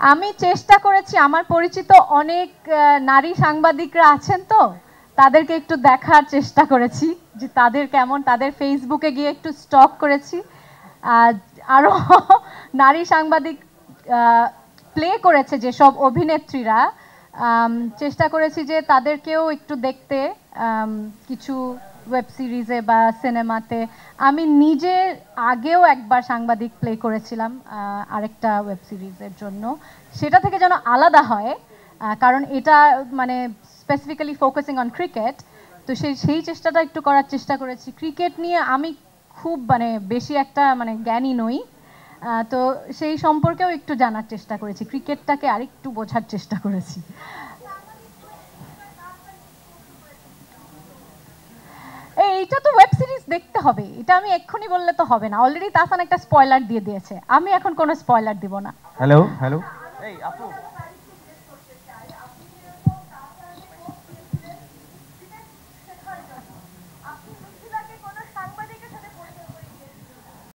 আমি চেষ্টা করেছি, আমার পরিচিত অনেক নারী সাংবাদিকরা আছেন, তো তাদেরকে একটু দেখার চেষ্টা করেছি যে তাদের কেমন, তাদের ফেসবুকে গিয়ে একটু স্টক করেছি। আরও নারী সাংবাদিক প্লে করেছে যেসব অভিনেত্রীরা, চেষ্টা করেছি যে তাদেরকেও একটু দেখতে কিছু ওয়েব সিরিজে বা সিনেমাতে। আমি নিজে আগেও একবার সাংবাদিক প্লে করেছিলাম আরেকটা ওয়েব সিরিজের জন্য, সেটা থেকে যেন আলাদা হয়, কারণ এটা মানে স্পেসিফিক্যালি ফোকাসিং অন ক্রিকেট। তো সেই চেষ্টাটা একটু করার চেষ্টা করেছি। ক্রিকেট নিয়ে আমি খুব মানে বেশি একটা মানে জ্ঞানী নই, তো সেই সম্পর্কেও একটু জানার চেষ্টা করেছি, ক্রিকেটটাকে আরেকটু বোঝার চেষ্টা করেছি। এইটা তো ওয়েব সিরিজ দেখতে হবে, এটা আমি এক্ষুনি বললে তো হবে না। অলরেডি তাহসান একটা স্পয়লার দিয়ে দিয়েছে, আমি এখন কোনো স্পয়লার দিব না। হ্যালো হ্যালো, এই আপু